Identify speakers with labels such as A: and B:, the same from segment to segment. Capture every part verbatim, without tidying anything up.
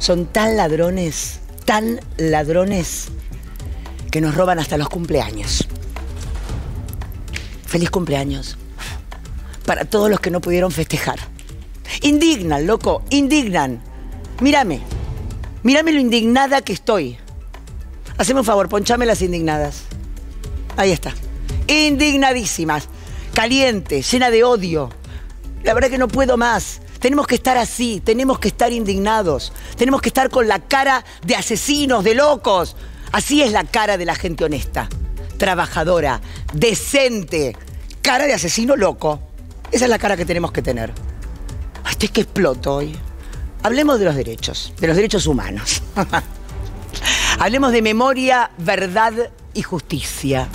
A: son tan ladrones, tan ladrones, que nos roban hasta los cumpleaños. Feliz cumpleaños para todos los que no pudieron festejar. Indignan, loco, indignan. Mírame, mírame lo indignada que estoy. Haceme un favor, ponchame las indignadas. Ahí está. Indignadísimas, calientes, llena de odio. La verdad que no puedo más. Tenemos que estar así, tenemos que estar indignados. Tenemos que estar con la cara de asesinos, de locos. Así es la cara de la gente honesta, trabajadora, decente. Cara de asesino loco. Esa es la cara que tenemos que tener. Ay, estoy que exploto hoy. Hablemos de los derechos, de los derechos humanos. Hablemos de memoria, verdad y justicia.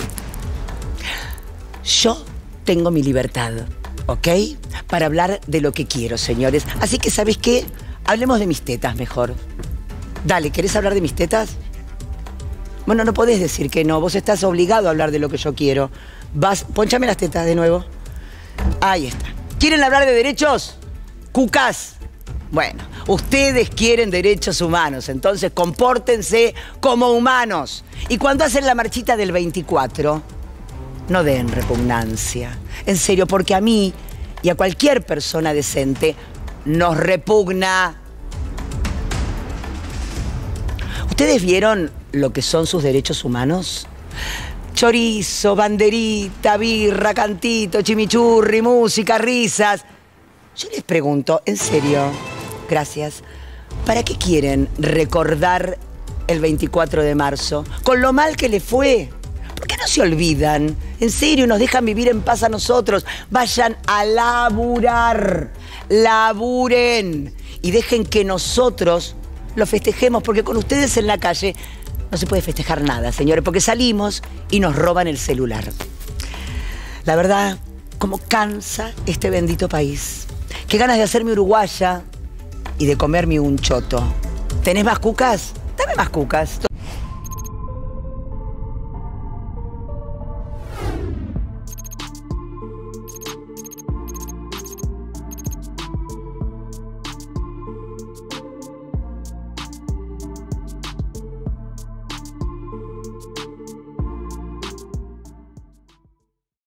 A: Yo tengo mi libertad, ¿ok? Para hablar de lo que quiero, señores. Así que, ¿sabes qué? Hablemos de mis tetas mejor. Dale, ¿querés hablar de mis tetas? Bueno, no podés decir que no. Vos estás obligado a hablar de lo que yo quiero. Vas, ponchame las tetas de nuevo. Ahí está. ¿Quieren hablar de derechos? Cucas. Bueno, ustedes quieren derechos humanos, entonces compórtense como humanos. Y cuando hacen la marchita del veinticuatro, no den repugnancia. En serio, porque a mí y a cualquier persona decente nos repugna. ¿Ustedes vieron lo que son sus derechos humanos? Chorizo, banderita, birra, cantito, chimichurri, música, risas. Yo les pregunto, en serio, gracias, ¿para qué quieren recordar el veinticuatro de marzo? Con lo mal que le fue. ¿Por qué no se olvidan? En serio, nos dejan vivir en paz a nosotros. Vayan a laburar. Laburen. Y dejen que nosotros lo festejemos, porque con ustedes en la calle no se puede festejar nada, señores, porque salimos y nos roban el celular. La verdad, cómo cansa este bendito país. Qué ganas de hacerme uruguaya y de comerme un choto. ¿Tenés más cucas? Dame más cucas.